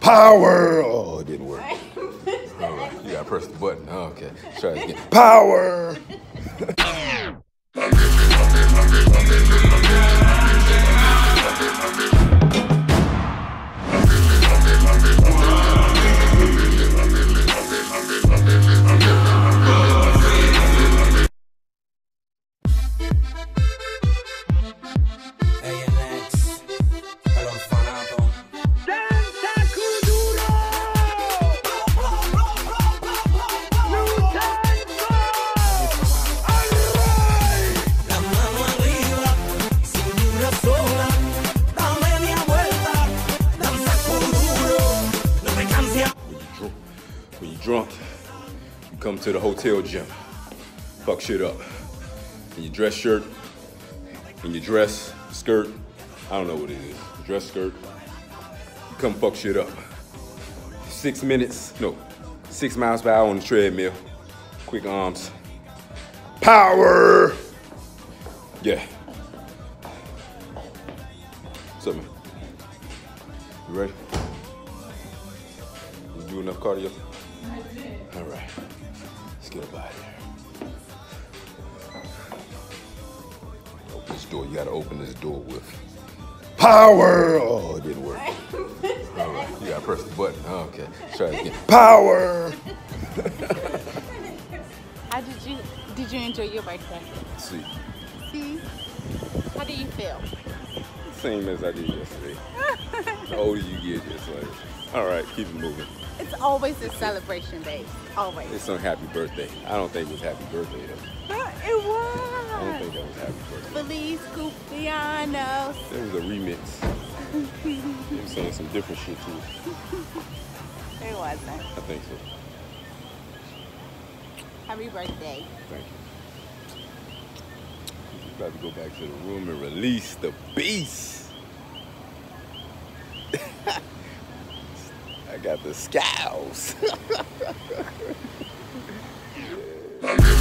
Power! Oh, it didn't work. All right, you gotta press the button. Oh, okay, try it again. Power! When you're drunk, you come to the hotel gym, fuck shit up. In your dress shirt, in your dress skirt, I don't know what it is, dress skirt, you come fuck shit up. 6 miles per hour on the treadmill, quick arms. Power! Yeah. What's up, man? You ready? You do enough cardio? All right, let's get up out of here. Open this door. You gotta open this door with power. Oh, it didn't work. All right, you gotta press the button. Oh, okay, let's try it again. Power. Did you enjoy your birthday? See, How do you feel? same as I did yesterday. The older you get, it's like, all right, keep it moving. It's always a celebration day. Always. It's on happy birthday. I don't think it was happy birthday though. It was. I don't think that was happy birthday. Feliz cumpleaños. There was a remix. They were saying some different shit too. It wasn't. I think so. Happy birthday. Thank you. We're about to go back to the room and release the beast. I got the scowls. Yeah.